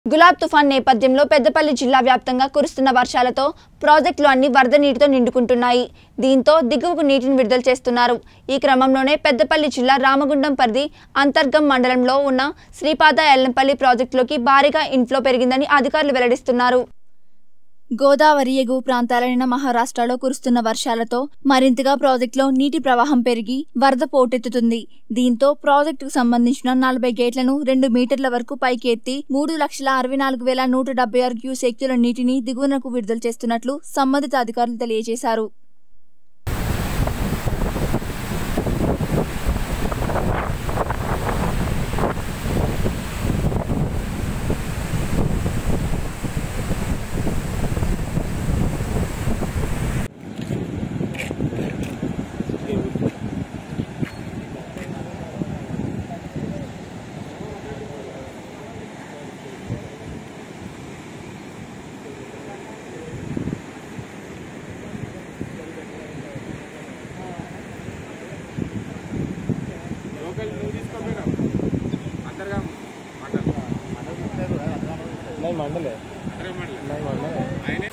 గులాబ్ తుఫాన్ నేపథ్యంలో పెద్దపల్లి జిల్లా వ్యాప్తంగా కురుస్తున్న వర్షాలతో ప్రాజెక్టులు అన్ని వరద నీటితో నిండుకుంటున్నాయి. దీంతో దిగువకు నీటిని విడుదల చేస్తున్నారు. ఈ క్రమంలోనే పెద్దపల్లి జిల్లా రామగుండం పరిధి అంతర్గం మండలంలో ఉన్న శ్రీపాద ఎల్లంపల్లి ప్రాజెక్టులోకి భారీగా ఇన్ఫ్లో పెరిగిందని అధికారులు వెల్లడిస్తున్నారు. గోదావరి ఎగువ ప్రాంతాలైన మహారాష్ట్రలో కురుస్తున్న వర్షాలతో మరింతగా ప్రాజెక్టులో నీటి ప్రవాహం పెరిగి వరద పోటెత్తుతుంది. దీంతో ప్రాజెక్టుకు సంబంధించిన 40 గేట్లను 2 మీటర్ల వరకు పైకి ఎత్తి 3,64,176 క్యూసెక్కుల నీటిని దిగువనకు విడుదల చేస్తున్నట్లు సంబంధిత అధికారులు తెలియజేశారు. नहीं मंडल है।